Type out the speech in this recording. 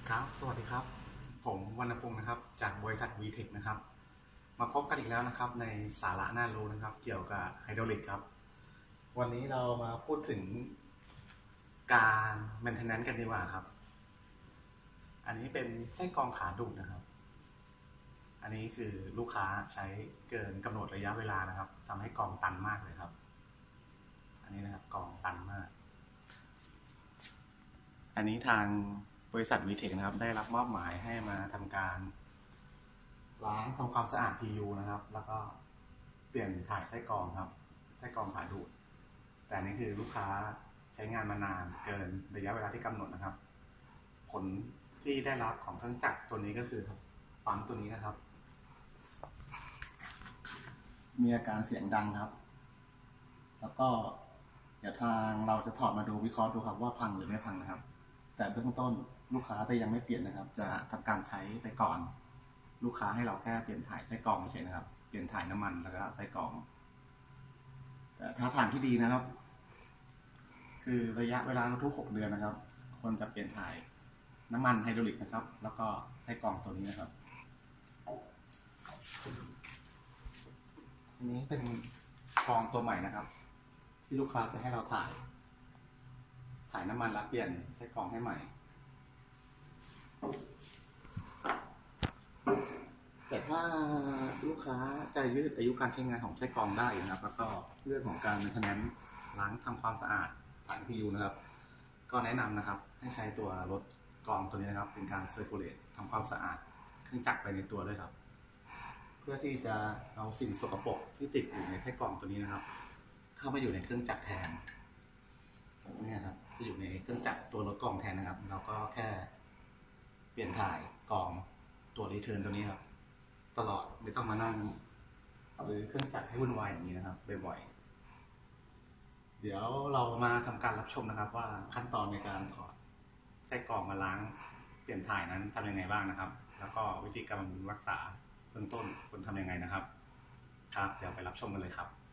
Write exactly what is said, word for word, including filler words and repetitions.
ครับสวัสดีครับผมวรรณพงศ์นะครับจากบริษัท วี เทค นะครับมาพบกันอีกแล้วนะครับในสาระน่ารู้นะครับเกี่ยวกับไฮดรอลิกครับวันนี้เรามาพูดถึงการ maintenance กันดีกว่าครับอันนี้เป็นไส้กรองขาดูดนะครับอันนี้คือลูกค้าใช้เกินกำหนดระยะเวลานะครับทำให้กรองตันมากเลยครับอันนี้นะครับกรองตันมากอันนี้ทางบริษัท วี เทค นะครับได้รับมอบหมายให้มาทำการล้างทำความสะอาด พี ยู นะครับแล้วก็เปลี่ยนถ่ายไส้กรองครับไส้กรองขาดูดแต่นี่คือลูกค้าใช้งานมานานเกินระยะเวลาที่กำหนดนะครับผลที่ได้รับของเครื่องจักรตัวนี้ก็คือปั๊มตัวนี้นะครับมีอาการเสียงดังครับแล้วก็เดี๋ยวทางเราจะถอดมาดูวิเคราะห์ดูครับว่าพังหรือไม่พังนะครับแต่เบื้องต้นลูกค้าจะยังไม่เปลี่ยนนะครับจะทำการใช้ไปก่อนลูกค้าให้เราแค่เปลี่ยนถ่ายไส้กรองเฉยนะครับเปลี่ยนถ่ายน้ำมันแล้วก็ไส้กรองแต่ถ้าทางที่ดีนะครับคือระยะเวลาทุกหกเดือนนะครับควรจะเปลี่ยนถ่ายน้ำมันไฮดรอลิกนะครับแล้วก็ไส้กรองตัวนี้นะครับอันนี้เป็นกรองตัวใหม่นะครับที่ลูกค้าจะให้เราถ่ายถ่ายน้ำมันแล้วเปลี่ยนไส้กรองให้ใหม่แต่ถ้าลูกค้าจะยืดอายุการใช้งานของไส้กรองได้นะครับแล้วก็เรื่องของการmaintenanceล้างทำความสะอาดฐาน พี ยู นะครับก็แนะนำนะครับให้ใช้ตัวรถกรองตัวนี้นะครับเป็นการ circulate ทำความสะอาดเครื่องจักรไปในตัวด้วยครับเพื่อที่จะเอาสิ่งสกปรกที่ติดอยู่ในไส้กรองตัวนี้นะครับเข้ามาอยู่ในเครื่องจักรแทนนี่ครับจะอยู่ในเครื่องจักรตัวรถกรองแทนนะครับเราก็แค่เปลี่ยนถ่ายกรองตัวรีเทิร์นตัวนี้ครับตลอดไม่ต้องมานั่งหรือเครื่องจักรให้วุ่นวายอย่างนี้นะครับบ่อยๆเดี๋ยวเรามาทำการรับชมนะครับว่าขั้นตอนในการถอดไส้กรองมาล้างเปลี่ยนถ่ายนั้นทำยังไงบ้างนะครับแล้วก็วิธีการรักษาเบื้องต้นควรทำยังไงนะครับครับเดี๋ยวไปรับชมกันเลยครับ